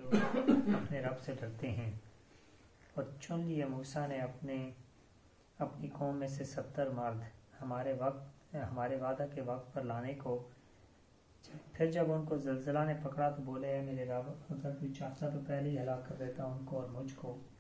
जो अपने रब से डरते हैं। और चुन लिए मूसा ने अपनी कौम में से 70 मर्द हमारे वादा के वक्त पर लाने को। फिर जब उनको ज़लज़ला ने पकड़ा तो बोले, है मेरे रब, अगर तू चाहता तो पहले ही हलाक कर देता उनको और मुझको।